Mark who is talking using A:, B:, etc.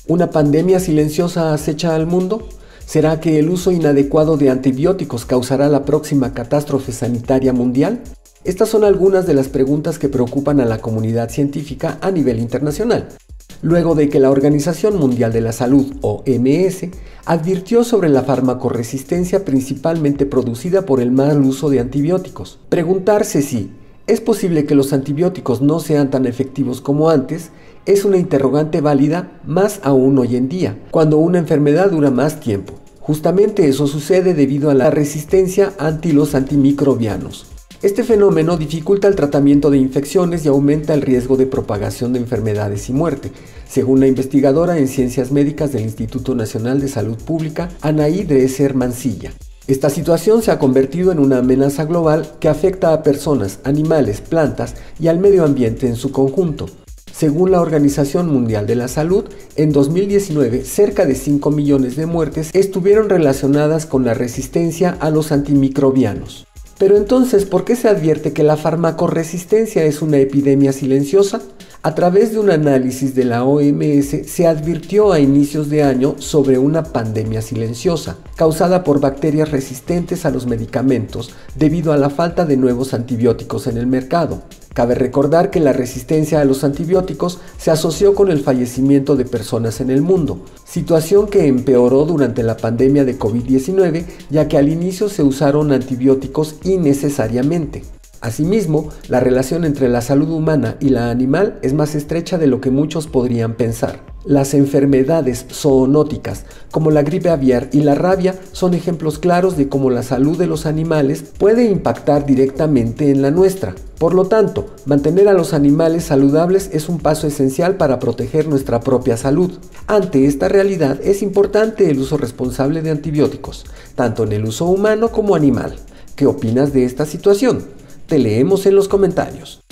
A: ¿Una pandemia silenciosa acecha al mundo? ¿Será que el uso inadecuado de antibióticos causará la próxima catástrofe sanitaria mundial? Estas son algunas de las preguntas que preocupan a la comunidad científica a nivel internacional, luego de que la Organización Mundial de la Salud, OMS, advirtió sobre la farmacoresistencia principalmente producida por el mal uso de antibióticos. Preguntarse si es posible que los antibióticos no sean tan efectivos como antes es una interrogante válida más aún hoy en día, cuando una enfermedad dura más tiempo. Justamente eso sucede debido a la resistencia ante los antimicrobianos. Este fenómeno dificulta el tratamiento de infecciones y aumenta el riesgo de propagación de enfermedades y muerte, según la investigadora en ciencias médicas del Instituto Nacional de Salud Pública, Anaí Dresser Mancilla. Esta situación se ha convertido en una amenaza global que afecta a personas, animales, plantas y al medio ambiente en su conjunto. Según la Organización Mundial de la Salud, en 2019 cerca de 5 millones de muertes estuvieron relacionadas con la resistencia a los antimicrobianos. Pero entonces, ¿por qué se advierte que la farmacoresistencia es una epidemia silenciosa? A través de un análisis de la OMS se advirtió a inicios de año sobre una pandemia silenciosa, causada por bacterias resistentes a los medicamentos debido a la falta de nuevos antibióticos en el mercado. Cabe recordar que la resistencia a los antibióticos se asoció con el fallecimiento de personas en el mundo, situación que empeoró durante la pandemia de COVID-19, ya que al inicio se usaron antibióticos innecesariamente. Asimismo, la relación entre la salud humana y la animal es más estrecha de lo que muchos podrían pensar. Las enfermedades zoonóticas, como la gripe aviar y la rabia, son ejemplos claros de cómo la salud de los animales puede impactar directamente en la nuestra. Por lo tanto, mantener a los animales saludables es un paso esencial para proteger nuestra propia salud. Ante esta realidad, es importante el uso responsable de antibióticos, tanto en el uso humano como animal. ¿Qué opinas de esta situación? Te leemos en los comentarios.